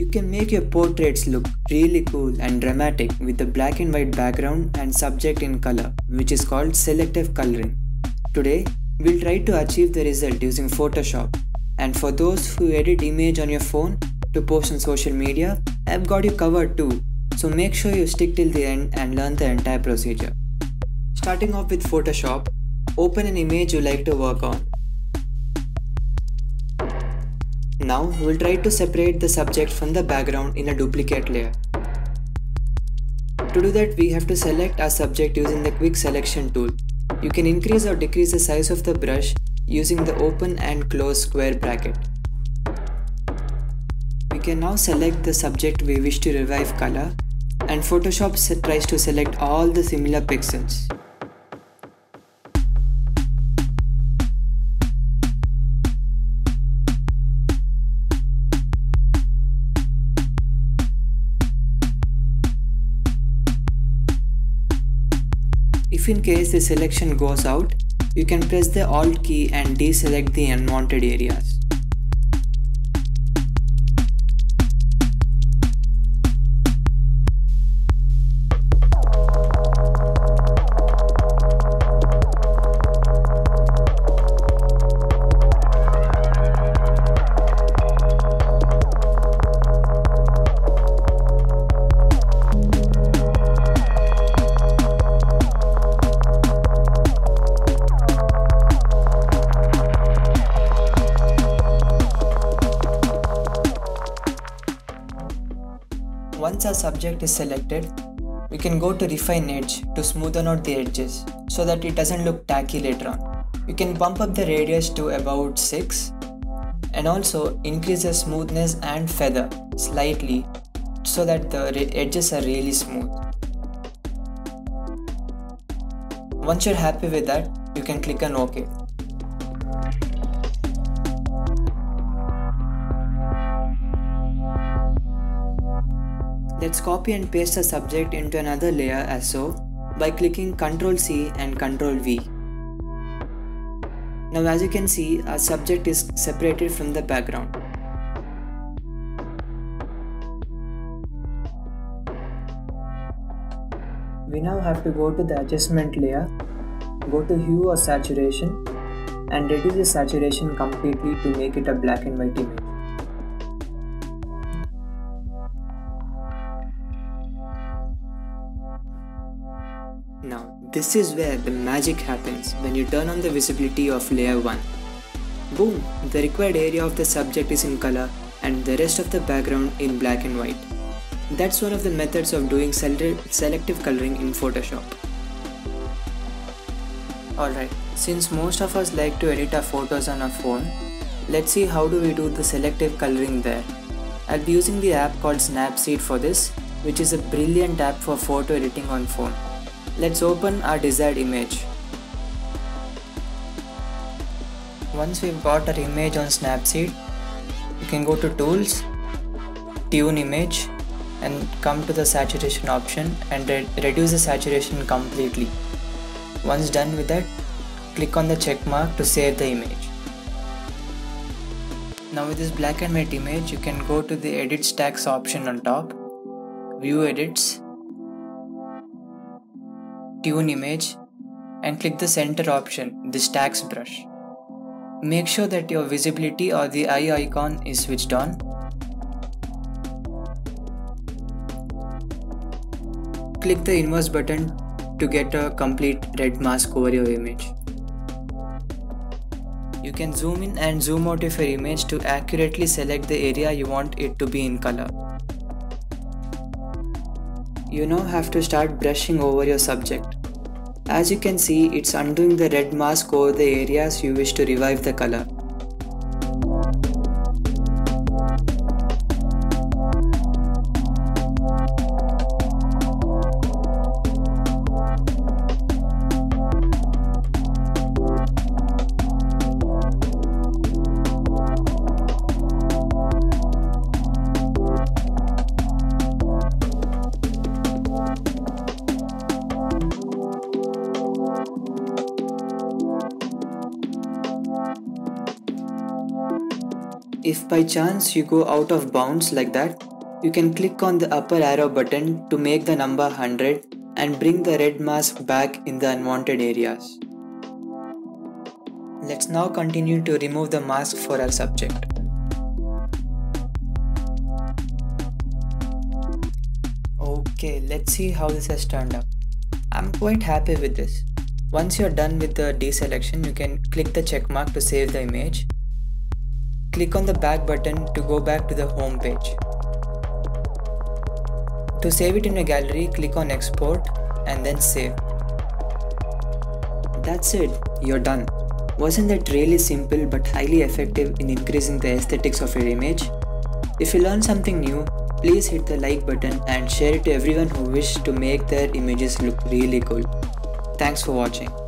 You can make your portraits look really cool and dramatic with the black and white background and subject in color, which is called selective coloring. Today, we'll try to achieve the result using Photoshop. And for those who edit image on your phone to post on social media, I've got you covered too. So make sure you stick till the end and learn the entire procedure. Starting off with Photoshop, open an image you like to work on. Now we'll try to separate the subject from the background in a duplicate layer. To do that, we have to select our subject using the quick selection tool. You can increase or decrease the size of the brush using the open and close square bracket. We can now select the subject we wish to revive color, and Photoshop tries to select all the similar pixels. If in case the selection goes out, you can press the Alt key and deselect the unwanted areas. Once our subject is selected, we can go to Refine Edge to smoothen out the edges so that it doesn't look tacky later on. You can bump up the radius to about 6 and also increase the smoothness and feather slightly so that the edges are really smooth. Once you're happy with that, you can click on OK. Let's copy and paste the subject into another layer as so by clicking Ctrl C and Ctrl V. Now as you can see, our subject is separated from the background. We now have to go to the adjustment layer, go to Hue or Saturation and reduce the saturation completely to make it a black and white image. Now, this is where the magic happens when you turn on the visibility of layer 1. Boom! The required area of the subject is in color and the rest of the background in black and white. That's one of the methods of doing selective coloring in Photoshop. Alright, since most of us like to edit our photos on our phone, let's see how do we do the selective coloring there. I'll be using the app called Snapseed for this, which is a brilliant app for photo editing on phone. Let's open our desired image. Once we've got our image on Snapseed, you can go to Tools, Tune Image and come to the saturation option and reduce the saturation completely. Once done with that, click on the check mark to save the image. Now with this black and white image, you can go to the Edit Stacks option on top, View Edits, Tune Image and click the center option, the Stacks brush. Make sure that your visibility or the eye icon is switched on. Click the inverse button to get a complete red mask over your image. You can zoom in and zoom out of your image to accurately select the area you want it to be in color. You now have to start brushing over your subject. As you can see, it's undoing the red mask over the areas you wish to revive the color. If by chance you go out of bounds like that, you can click on the upper arrow button to make the number 100 and bring the red mask back in the unwanted areas. Let's now continue to remove the mask for our subject. Okay, let's see how this has turned out. I'm quite happy with this. Once you're done with the deselection, you can click the check mark to save the image. Click on the back button to go back to the home page. To save it in a gallery, click on export and then save. That's it, you're done. Wasn't that really simple but highly effective in increasing the aesthetics of your image? If you learned something new, please hit the like button and share it to everyone who wishes to make their images look really cool. Thanks for watching.